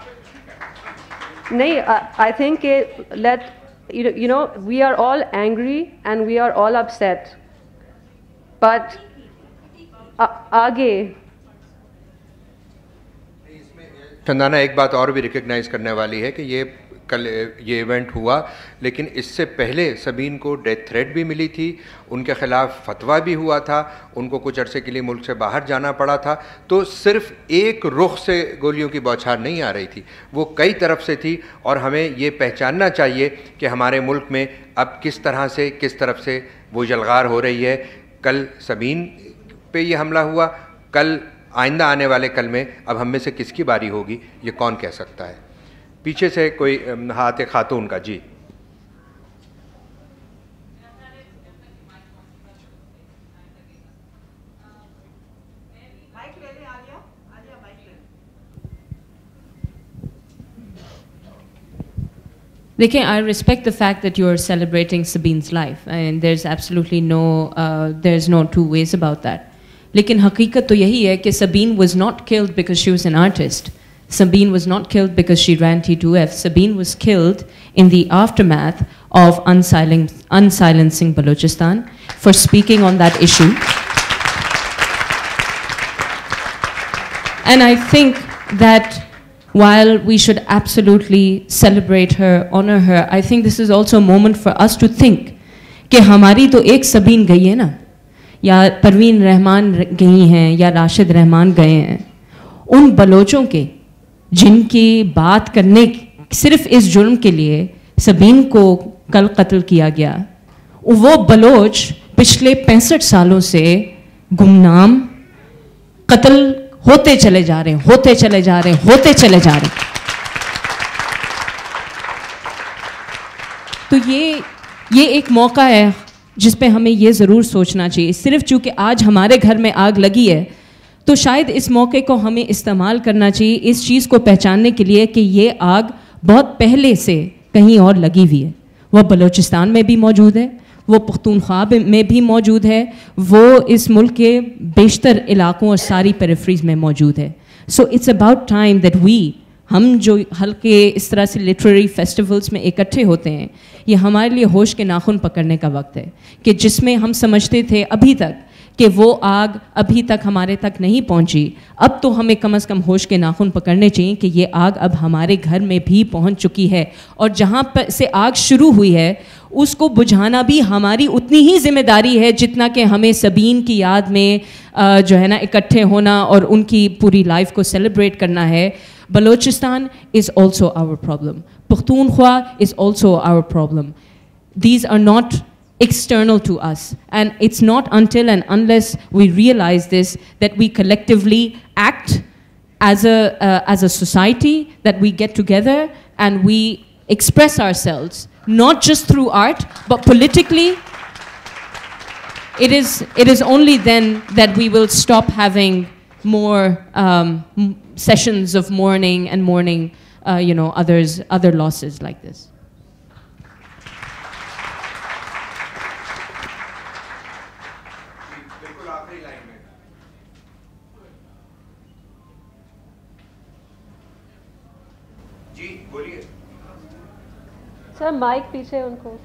Nay, I, I think it, let, you know, you know, we are all angry and we are all upset. But uh, आगे चंदाना एक बात और भी recognise करने वाली है कि ये कल ये इवेंट हुआ, लेकिन इससे पहले सबीन को डेथ थ्रेट भी मिली थी, उनके ख़िलाफ़ फतवा भी हुआ था, उनको कुछ अरसे के लिए मुल्क से बाहर जाना पड़ा था. तो सिर्फ एक रुख से गोलियों की बौछार नहीं आ रही थी, वो कई तरफ से थी. और हमें ये पहचानना चाहिए कि हमारे मुल्क में अब किस तरह से किस तरफ से वो जलगार हो रही है. कल सबीन पे ये हमला हुआ, कल आइंदा आने वाले कल में अब हम में से किसकी बारी होगी ये कौन कह सकता है. पीछे से कोई हाथ एक खातून का. जी देखिए, I respect the fact that you are celebrating Sabine's life and there's absolutely no uh, there's no two ways about that. लेकिन हकीकत तो यही है कि Sabine was not killed because she was an artist. Sabine was not killed because she ran T two F. Sabine was killed in the aftermath of unsilen unsilencing Balochistan for speaking on that issue. And I think that while we should absolutely celebrate her, honor her, I think this is also a moment for us to think कि हमारी तो एक सबीन गई है ना, या परवीन रहमान गई हैं, या राशिद रहमान गए हैं. उन बलोचों के जिनकी बात करने सिर्फ इस जुर्म के लिए सबीन को कल कत्ल किया गया, वो बलोच पिछले पैंसठ सालों से गुमनाम कत्ल होते चले जा रहे हैं, होते चले जा रहे हैं, होते चले जा रहे हैं. तो ये ये एक मौका है जिस पे हमें ये ज़रूर सोचना चाहिए. सिर्फ चूँकि आज हमारे घर में आग लगी है तो शायद इस मौके को हमें इस्तेमाल करना चाहिए इस चीज़ को पहचानने के लिए कि ये आग बहुत पहले से कहीं और लगी हुई है. वो बलूचिस्तान में भी मौजूद है, वो पख्तूनख्वा में भी मौजूद है, वो इस मुल्क के बेशतर इलाकों और सारी पेरिफेरीज में मौजूद है. So it's about time that we हम जो हल्के इस तरह से लिटरेरी फेस्टिवल्स में इकट्ठे होते हैं, ये हमारे लिए होश के नाखून पकड़ने का वक्त है कि जिसमें हम समझते थे अभी तक कि वो आग अभी तक हमारे तक नहीं पहुंची, अब तो हमें कम से कम होश के नाखून पकड़ने चाहिए कि ये आग अब हमारे घर में भी पहुंच चुकी है. और जहाँ पर से आग शुरू हुई है उसको बुझाना भी हमारी उतनी ही जिम्मेदारी है जितना कि हमें सबीन की याद में जो है ना इकट्ठे होना और उनकी पूरी लाइफ को सेलिब्रेट करना है. Balochistan is also our problem. Pakhtunkhwa is also our problem. These are not external to us. And it's not until and unless we realize this that we collectively act as a, uh, as a society, that we get together and we express ourselves, not just through art, but politically. It is, it is only then that we will stop having more um, sessions of mourning and mourning, uh, you know, others, other losses like this. Sir, mic पीछे उनको.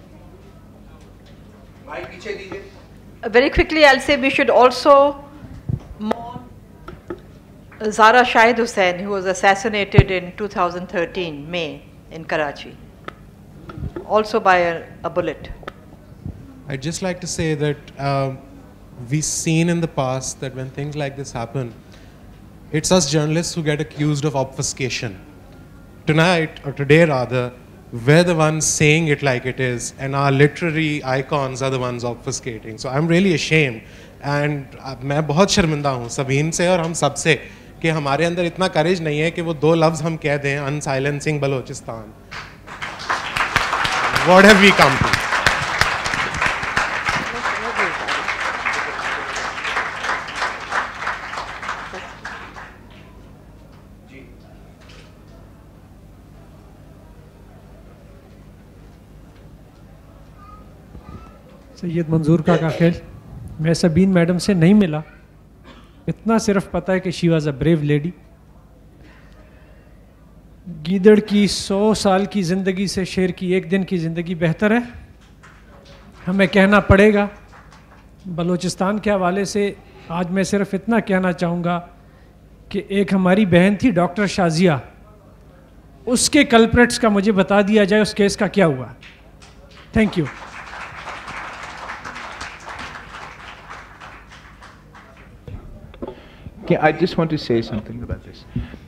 Mic पीछे दीजिए. Very quickly, I'll say we should also mourn Zara Shahid Hussain, who was assassinated in two thousand thirteen, May, in Karachi, also by a, a bullet. I'd just like to say that um, we've seen in the past that when things like this happen, it's us journalists who get accused of obfuscation. Tonight, or today rather, we're the ones saying it like it is, and our literary icons are the ones obfuscating. So I'm really ashamed, and मैं बहुत शर्मिंदा हूँ सबीन से और हम सब से कि हमारे अंदर इतना करेज नहीं है कि वो दो लफ्ज़ हम कह दें, unsilencing Balochistan. What have we come to? Syed मंजूर का खेल, मैं सबीन मैडम से नहीं मिला, इतना सिर्फ पता है कि she was a brave lady. गीदड़ की सौ साल की ज़िंदगी से शेर की एक दिन की ज़िंदगी बेहतर है। हमें कहना पड़ेगा बलूचिस्तान के हवाले से। आज मैं सिर्फ इतना कहना चाहूँगा कि एक हमारी बहन थी डॉक्टर शाजिया, उसके कल्प्रेट्स का मुझे बता दिया जाए उस केस का क्या हुआ। Thank you. Okay, I just want to say something about this.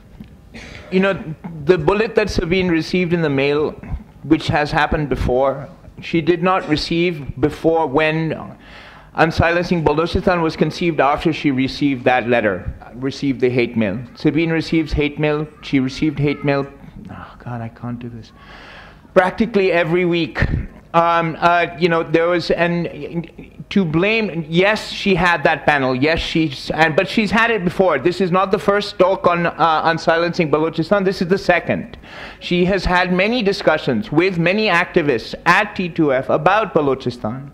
You know, the bullet that Sabine received in the mail, which has happened before, she did not receive before when Unsilencing Balochistan was conceived after she received that letter, received the hate mail. Sabine receives hate mail, she received hate mail, oh God, I can't do this, practically every week. Um, uh, you know, there was, and to blame, yes, she had that panel, yes, she's, and, but she's had it before. This is not the first talk on uh, Unsilencing Balochistan, this is the second. She has had many discussions with many activists at T two F about Balochistan.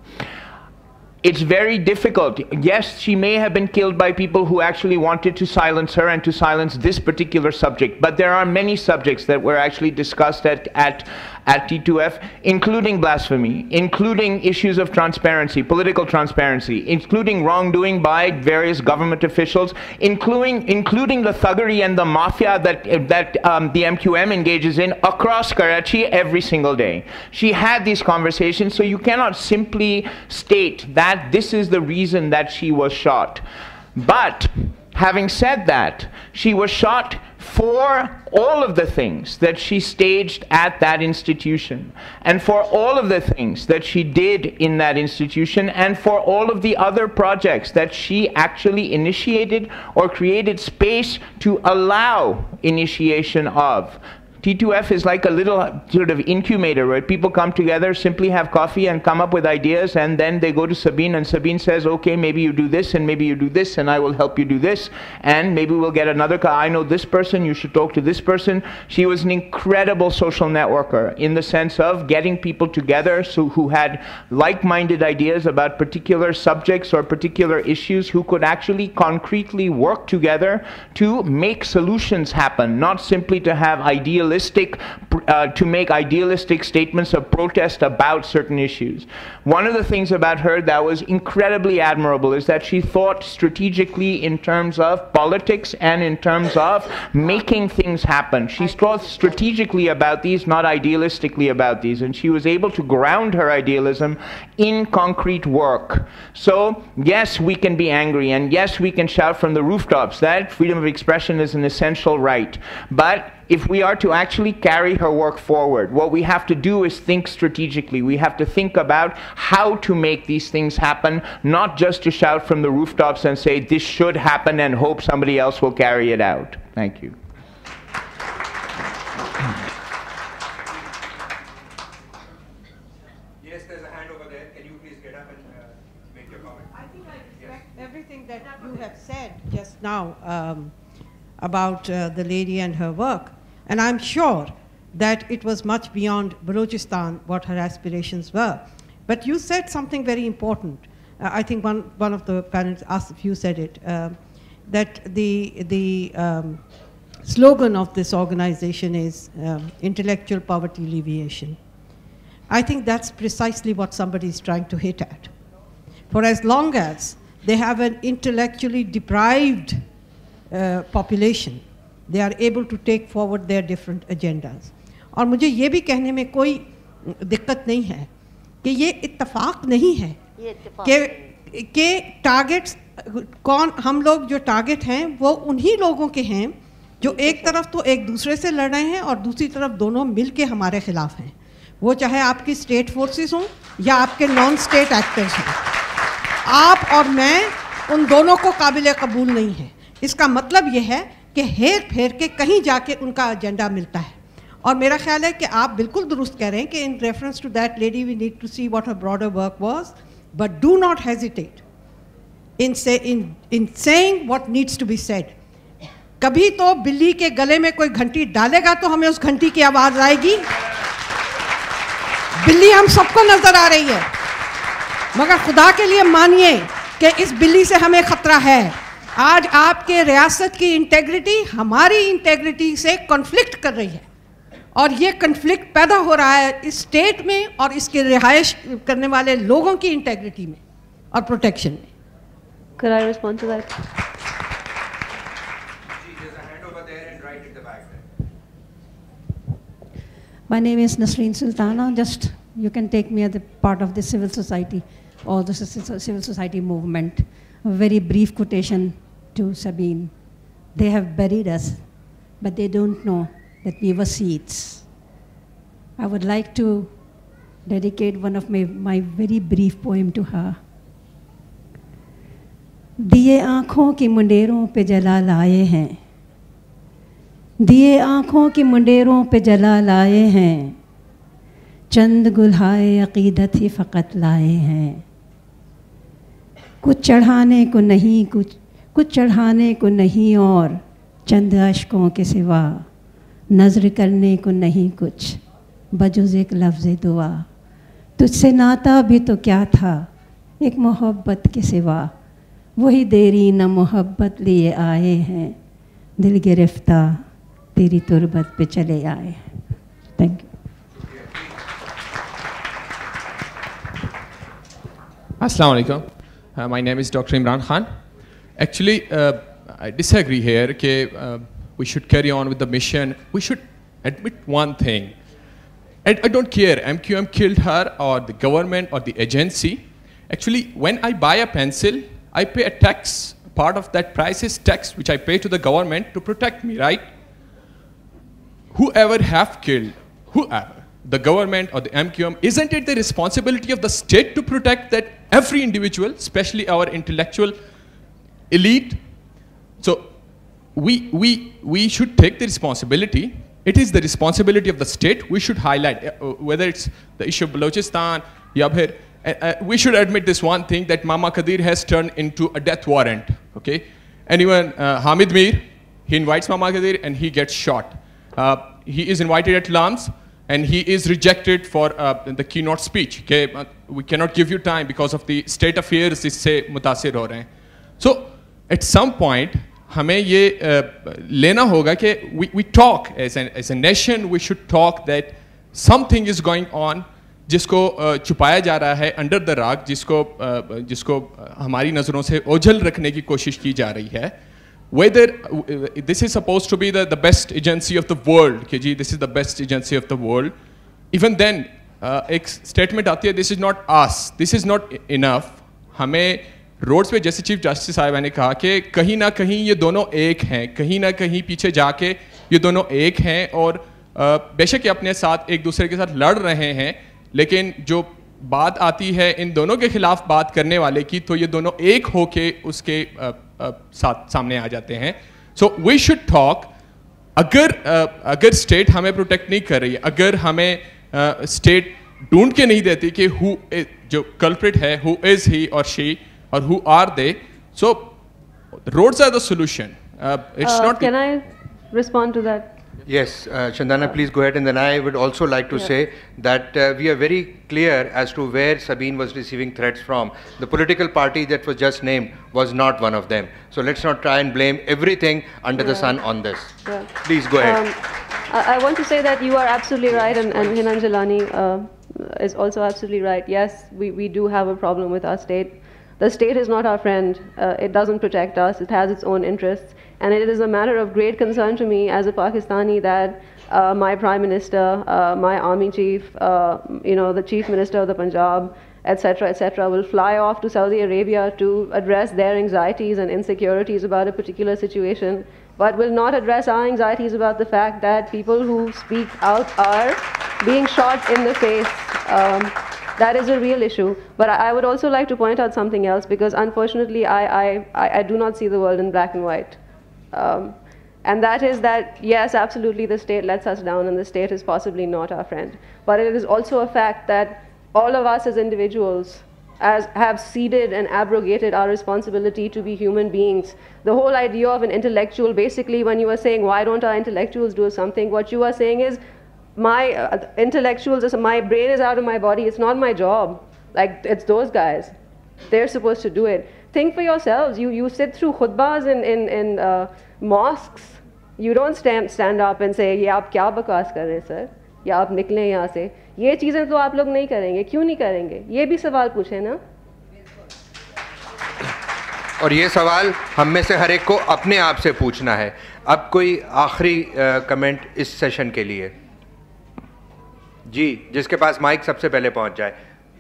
It's very difficult. Yes, she may have been killed by people who actually wanted to silence her and to silence this particular subject, but there are many subjects that were actually discussed at, at, at T two F, including blasphemy, including issues of transparency, political transparency, including wrongdoing by various government officials, including, including the thuggery and the mafia that, that um, the M Q M engages in across Karachi every single day. She had these conversations, so you cannot simply state that this is the reason that she was shot. But having said that, she was shot for all of the things that she staged at that institution, and for all of the things that she did in that institution, and for all of the other projects that she actually initiated or created space to allow initiation of. T two F is like a little sort of incubator where people come together, simply have coffee and come up with ideas, and then they go to Sabine, and Sabine says, okay, maybe you do this, and maybe you do this, and I will help you do this, and maybe we'll get another car. I know this person, you should talk to this person. She was an incredible social networker in the sense of getting people together so who had like-minded ideas about particular subjects or particular issues, who could actually concretely work together to make solutions happen, not simply to have ideal Uh, to make idealistic statements of protest about certain issues. One of the things about her that was incredibly admirable is that she thought strategically in terms of politics and in terms of making things happen. She thought strategically about these, not idealistically about these, and she was able to ground her idealism in concrete work. So yes, we can be angry, and yes, we can shout from the rooftops that freedom of expression is an essential right, but if we are to actually carry her work forward, what we have to do is think strategically. We have to think about how to make these things happen, not just to shout from the rooftops and say this should happen and hope somebody else will carry it out. Thank you. Yes, there's a hand over there. Can you please get up and uh, make your comment? I think I respect yes. everything that you have said just now um, about uh, the lady and her work. And I'm sure that it was much beyond Balochistan what her aspirations were. But you said something very important. Uh, I think one, one of the panelists asked if you said it, uh, that the, the um, slogan of this organization is um, intellectual poverty alleviation. I think that's precisely what somebody is trying to hit at. For as long as they have an intellectually deprived uh, population, they are able to take forward their different agendas. और मुझे ये भी कहने में कोई दिक्कत नहीं है कि ये इत्तेफाक नहीं है कि कि टारगेट्स कौन, हम लोग जो टारगेट हैं वो उन्हीं लोगों के हैं जो एक तरफ तो एक दूसरे से लड़ रहे हैं और दूसरी तरफ दोनों मिल के हमारे खिलाफ हैं, वो चाहे आपकी स्टेट फोर्सेस हों या आपके नॉन स्टेट एक्टर्स हों। आप और मैं उन दोनों को काबिल कबूल नहीं है। इसका मतलब ये है कि हेर फेर के कहीं जाके उनका एजेंडा मिलता है। और मेरा ख्याल है कि आप बिल्कुल दुरुस्त कह रहे हैं कि in reference to that lady we need to see what her broader work was, but do not hesitate in say in in saying what needs to be said. कभी तो बिल्ली के गले में कोई घंटी डालेगा तो हमें उस घंटी की आवाज़ आएगी। बिल्ली हम सबको नजर आ रही है, मगर खुदा के लिए मानिए कि इस बिल्ली से हमें ख़तरा है। आज आपके रियासत की इंटेग्रिटी हमारी इंटेग्रिटी से कॉन्फ्लिक्ट कर रही है, और ये कॉन्फ्लिक्ट पैदा हो रहा है इस स्टेट में और इसके रिहाइश करने वाले लोगों की इंटेग्रिटी में और प्रोटेक्शन में। Could I respond to that? My name is Nasreen Sultana. Just you can take me as a part of the civil society or the civil society movement. A very brief quotation to Sabine. They have buried us, but they don't know that we were seeds. I would like to dedicate one of my, my very brief poem to her. दिए आँखों की मुंडेरों पे जला लाए हैं, दिए आँखों की मुंडेरों पे जला लाए हैं, चंद गुल्हाए अक़ीदत ही फ़क़त लाए हैं। कुछ चढ़ाने को नहीं, कुछ कुछ चढ़ाने को नहीं और चंद अश्कों के सिवा, नज़र करने को नहीं कुछ बजुज़ एक लफ्ज़ दुआ। तुझसे नाता भी तो क्या था एक मोहब्बत के सिवा, वही देरी न मोहब्बत लिए आए हैं, दिल गिरफ्ता तेरी तुरबत पे चले आए। Thank you. Assalamu alaikum. Uh, my name is Doctor Imran Khan. Actually, uh, I disagree here that uh, we should carry on with the mission. We should admit one thing. I, I don't care M Q M killed her or the government or the agency. Actually, when I buy a pencil, I pay a tax. Part of that price is tax which I pay to the government to protect me, right? Whoever have killed, whoever, the government or the M Q M, isn't it the responsibility of the state to protect that every individual, especially our intellectual elite? So we, we, we should take the responsibility. It is the responsibility of the state. We should highlight, uh, whether it's the issue of Balochistan, Yabhir, uh, uh, we should admit this one thing, that Mama Qadir has turned into a death warrant, okay? Anyone, uh, Hamid Mir, he invites Mama Qadir and he gets shot. Uh, he is invited at Lams and he is rejected for uh, the keynote speech, okay? Uh, we cannot give you time because of the state affairs isse mutasir ho rahe hain. So at some point, हमें ये uh, लेना होगा कि we, we talk as an, as a nation, we should talk that something is going on जिसको uh, छुपाया जा रहा है under the rug, जिसको uh, जिसको हमारी नज़रों से ओझल रखने की कोशिश की जा रही है. Whether uh, this is supposed to be the, the best agency of the world, कि जी this is the best agency of the world, even then uh, एक statement आती है, this is not us, this is not enough. हमें roads पे जैसे chief justice साहिबा ने कहा कि कहीं ना कहीं ये दोनों एक हैं, कहीं ना कहीं पीछे जाके ये दोनों एक हैं और बेशक ये अपने साथ एक दूसरे के साथ लड़ रहे हैं, लेकिन जो बात आती है इन दोनों के खिलाफ बात करने वाले की, तो ये दोनों एक होके उसके आ, आ, साथ सामने आ जाते हैं. So we should talk. अगर आ, अगर स्टेट हमें प्रोटेक्ट नहीं कर रही है, अगर हमें स्टेट ढूंढ के नहीं देती कि हु जो कल्प्रिट है, हु इज ही और she, or who are they? So roads are the solution. Uh, it's uh, not. Can I respond to that? Yes, uh, Chandana, please go ahead. And then I would also like to yeah. say that uh, we are very clear as to where Sabine was receiving threats from. The political party that was just named was not one of them. So let's not try and blame everything under yeah. the sun on this. Yeah. Please go ahead. Um, I, I want to say that you are absolutely right, and, and Hinan Jalani uh, is also absolutely right. Yes, we, we do have a problem with our state. The state is not our friend. Uh, it doesn't protect us. It has its own interests. And it is a matter of great concern to me as a Pakistani that uh, my Prime Minister, uh, my Army Chief, uh, you know, the Chief Minister of the Punjab, et cetera, et cetera, will fly off to Saudi Arabia to address their anxieties and insecurities about a particular situation, but will not address our anxieties about the fact that people who speak out are being shot in the face. Um, That is a real issue. But I would also like to point out something else, because unfortunately I, I, I do not see the world in black and white. Um, and that is that, yes, absolutely the state lets us down and the state is possibly not our friend. But it is also a fact that all of us as individuals as have ceded and abrogated our responsibility to be human beings. The whole idea of an intellectual, basically when you are saying, why don't our intellectuals do something, what you are saying is, my uh, intellectuals, my brain is out of my body, it's not my job. Like, it's those guys. They're supposed to do it. Think for yourselves. You, you sit through khutbahs in, in, in uh, mosques. You don't stand, stand up and say, یہ آپ کیا بکواس کر رہے ہیں سر, یا آپ نکلیں یہاں سے. یہ چیزیں تو آپ لوگ نہیں کریں گے. کیوں نہیں کریں گے؟ یہ بھی سوال پوچھیں نا. اور یہ سوال ہم میں سے ہر ایک کو اپنے آپ سے پوچھنا ہے. اب کوئی آخری کمنٹ اس سیشن کے لیے؟ جی, جس کے پاس مائک سب سے پہلے پہنچ جائے.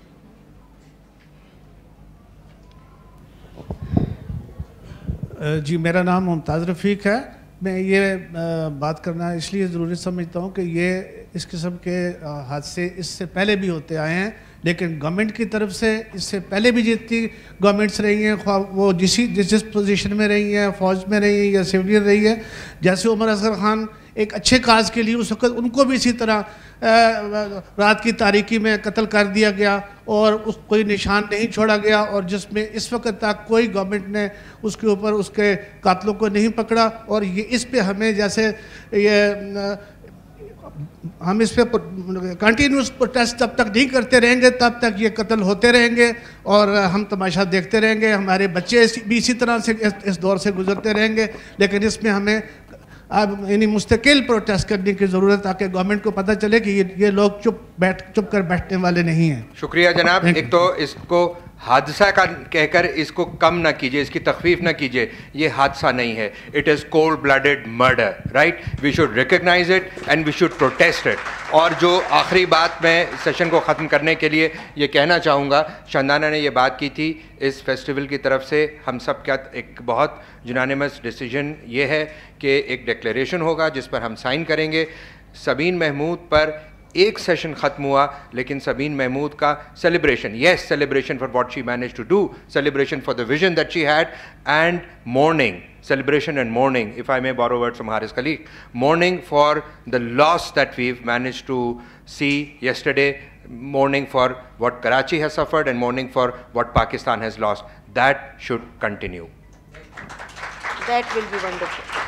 جی, میرا نام ممتاز رفیق ہے. میں یہ بات کرنا اس لیے ضروری سمجھتا ہوں کہ یہ اس قسم کے حادثے اس سے پہلے بھی ہوتے آئے ہیں, لیکن گورنمنٹ کی طرف سے اس سے پہلے بھی جتنی گورنمنٹس رہی ہیں, خواہ وہ جسی جس جس پوزیشن میں رہی ہیں, فوج میں رہی ہیں یا سیولین رہی ہے, جیسے عمر اصغر خان ایک اچھے کاز کے لیے اس وقت ان کو بھی اسی طرح رات کی تاریکی میں قتل کر دیا گیا اور اس کوئی نشان نہیں چھوڑا گیا, اور جس میں اس وقت تک کوئی گورنمنٹ نے اس کے اوپر اس کے قاتلوں کو نہیں پکڑا. اور یہ اس پہ ہمیں جیسے یہ ہم اس پہ کنٹینیوس پروٹیسٹ تب تک نہیں کرتے رہیں گے تب تک یہ قتل ہوتے رہیں گے اور ہم تماشا دیکھتے رہیں گے. ہمارے بچے بھی اسی طرح سے اس دور سے گزرتے رہیں گے, لیکن اس میں ہمیں اب یعنی مستقل پروٹیسٹ کرنے کی ضرورت ہے تاکہ گورنمنٹ کو پتہ چلے کہ یہ لوگ چپ بیٹھ چپ کر بیٹھنے والے نہیں ہیں. شکریہ جناب. ایک تو اس کو حادثہ کا کہہ کر اس کو کم نہ کیجیے, اس کی تخفیف نہ کیجیے. یہ حادثہ نہیں ہے, it is cold blooded murder, right. We should recognise it and we should protest it. اور جو آخری بات میں سیشن کو ختم کرنے کے لیے یہ کہنا چاہوں گا, شندانہ نے یہ بات کی تھی اس فیسٹیول کی طرف سے ہم سب کا ایک بہت یونانیمس ڈیسیجن یہ ہے کہ ایک ڈکلیریشن ہوگا جس پر ہم سائن کریں گے. سبین محمود پر ایک سیشن ختم ہوا, لیکن سبین محمود کا celebration, yes celebration for what she manage to do, celebration for the vision that she had, and mourning, celebration and mourning, if I may borrow words from Haris Khaliq, mourning for the loss that we've managed to see yesterday, mourning for what Karachi has suffered and mourning for what Pakistan has lost. That should continue. That will be wonderful.